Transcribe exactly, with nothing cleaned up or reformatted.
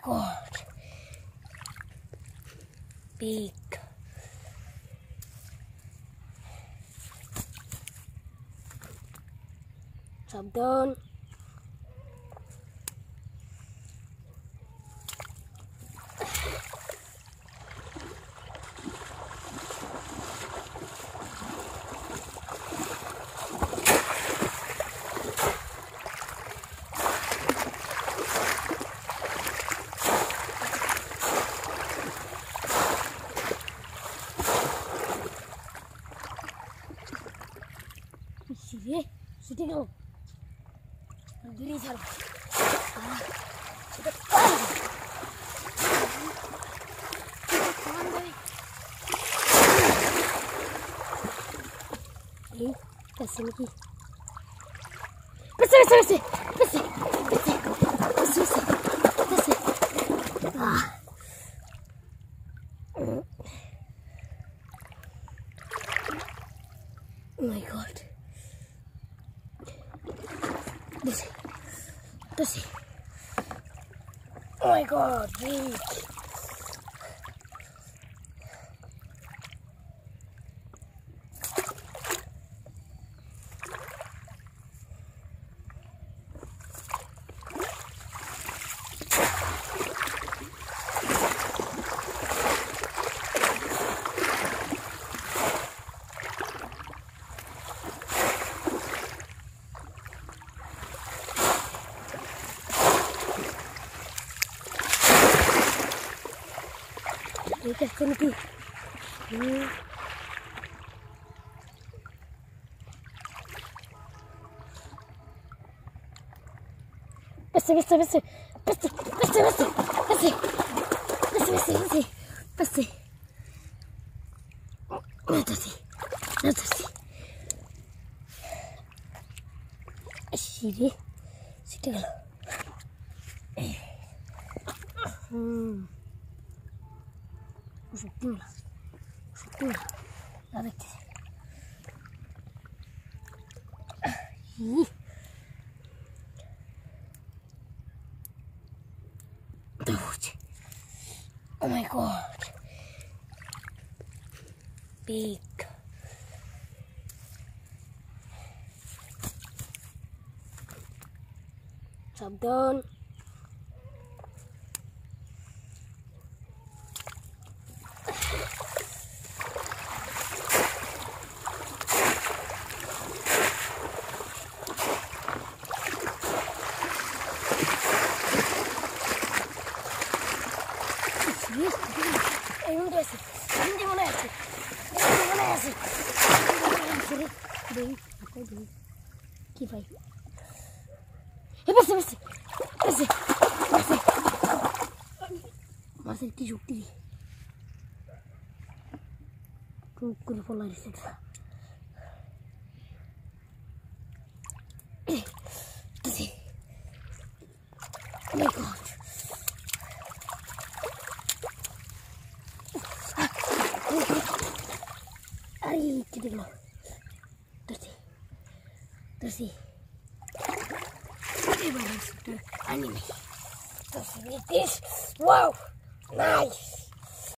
god. Big. Job done. Sini, sini kau. Berdiri sana. Ah, sudah. Tangan kau. Ini kasih lagi. Bersih, bersih, bersih, bersih, bersih, bersih, bersih. Ah. Oh my god. Bersih, bersih. Oh my god, big. Ini kasih lagi. Hmm. Bersih, bersih, bersih, bersih, bersih, bersih, bersih, bersih, bersih, bersih, bersih. Nah bersih, nah bersih. Sini, sini kalau. Hmm. Usutula, usutula, la vete. Oh my god, big. Job done. Ini dia sih, ini mana sih, ini mana sih, ini deh, apa deh, kipai, eh bersih bersih, bersih, bersih, masih tijuk di, kukur pola di situ, eh bersih, oh my god. Ay, kita kena bersih, bersih. Ini baru sudah anime. Bersih, wow, nice.